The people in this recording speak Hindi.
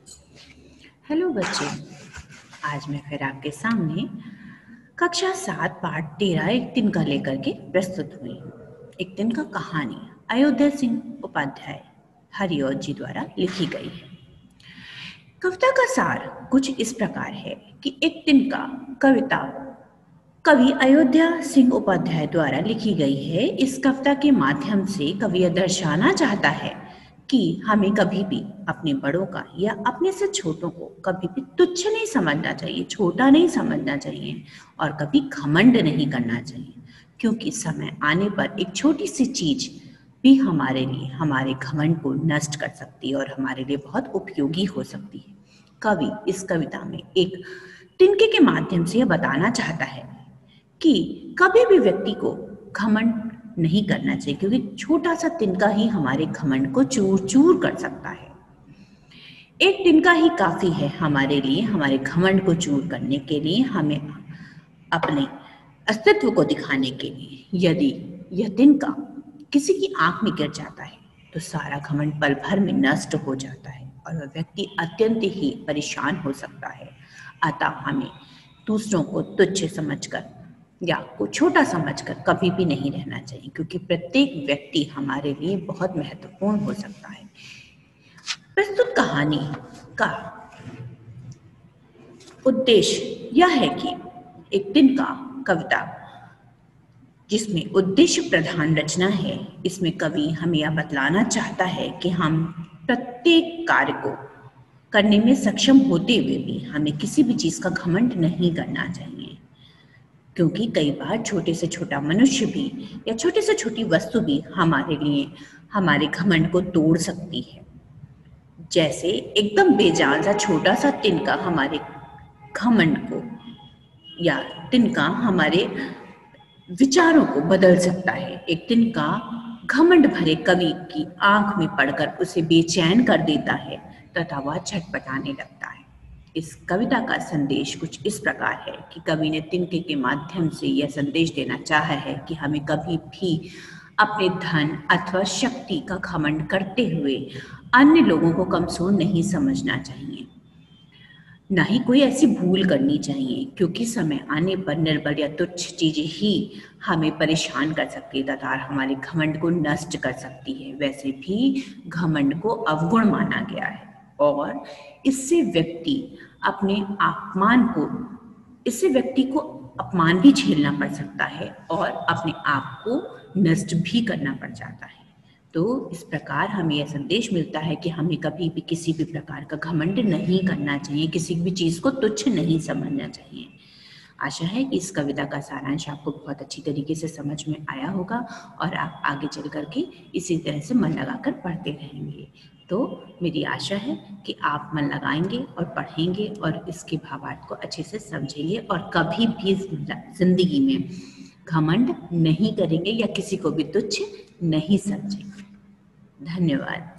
हेलो बच्चे, आज मैं फिर आपके सामने कक्षा 7 पाठ 13 एक दिन का लेकर के प्रस्तुत हुई। एक दिन का कहानी अयोध्या सिंह उपाध्याय हरिऔध जी द्वारा लिखी गई है। कविता का सार कुछ इस प्रकार है कि एक दिन का कविता कवि अयोध्या सिंह उपाध्याय द्वारा लिखी गई है। इस कविता के माध्यम से कवि यह दर्शाना चाहता है कि हमें कभी भी अपने बड़ों का या अपने से छोटों को कभी भी तुच्छ नहीं समझना चाहिए, छोटा नहीं समझना चाहिए और कभी घमंड नहीं करना चाहिए, क्योंकि समय आने पर एक छोटी सी चीज भी हमारे लिए हमारे घमंड को नष्ट कर सकती है और हमारे लिए बहुत उपयोगी हो सकती है। कवि इस कविता में एक तिनके के माध्यम से यह बताना चाहता है कि कभी भी व्यक्ति को घमंड नहीं करना चाहिए, क्योंकि छोटा सा तिनका ही हमारे घमंड को चूर चूर कर सकता है। एक तिनका ही काफी है हमारे लिए, हमारे घमंड को चूर करने के लिए, हमें अपने अस्तित्व को दिखाने के लिए। यदि यह तिनका किसी की आंख में गिर जाता है तो सारा घमंड पल भर में नष्ट हो जाता है और वह व्यक्ति अत्यंत ही परेशान हो सकता है। अतः हमें दूसरों को तुच्छ समझकर या को छोटा समझकर कभी भी नहीं रहना चाहिए, क्योंकि प्रत्येक व्यक्ति हमारे लिए बहुत महत्वपूर्ण हो सकता है। प्रस्तुत कहानी का उद्देश्य यह है कि एक दिन का कविता जिसमें उद्देश्य प्रधान रचना है, इसमें कवि हमें यह बतलाना चाहता है कि हम प्रत्येक कार्य को करने में सक्षम होते हुए भी हमें किसी भी चीज का घमंड नहीं करना चाहिए, क्योंकि कई बार छोटे से छोटा मनुष्य भी या छोटे से छोटी वस्तु भी हमारे लिए हमारे घमंड को तोड़ सकती है। जैसे एकदम बेजान सा छोटा सा तिनका हमारे घमंड को या तिनका हमारे विचारों को बदल सकता है। एक तिनका घमंड भरे कवि की आंख में पड़कर उसे बेचैन कर देता है तथा वह छटपटाने लगता है। इस कविता का संदेश कुछ इस प्रकार है कि कवि ने तिनके के माध्यम से यह संदेश देना चाहा है कि हमें कभी भी अपने धन अथवा शक्ति का घमंड करते हुए अन्य लोगों को कमजोर नहीं समझना चाहिए, ना ही कोई ऐसी भूल करनी चाहिए, क्योंकि समय आने पर निर्बल या तुच्छ चीजें ही हमें परेशान कर सकती है तथा हमारे घमंड को नष्ट कर सकती है। वैसे भी घमंड को अवगुण माना गया है और इससे व्यक्ति इससे व्यक्ति को अपमान भी झेलना पड़ सकता है और अपने आप को नष्ट भी करना पड़ जाता है। तो इस प्रकार हमें यह संदेश मिलता है कि हमें कभी भी किसी भी प्रकार का घमंड नहीं करना चाहिए, किसी भी चीज को तुच्छ नहीं समझना चाहिए। आशा है कि इस कविता का सारांश आपको बहुत अच्छी तरीके से समझ में आया होगा और आप आगे चल करके इसी तरह से मन लगाकर पढ़ते रहेंगे। तो मेरी आशा है कि आप मन लगाएंगे और पढ़ेंगे और इसके भावार्थ को अच्छे से समझेंगे और कभी भी जिंदगी में घमंड नहीं करेंगे या किसी को भी तुच्छ नहीं समझेंगे। धन्यवाद।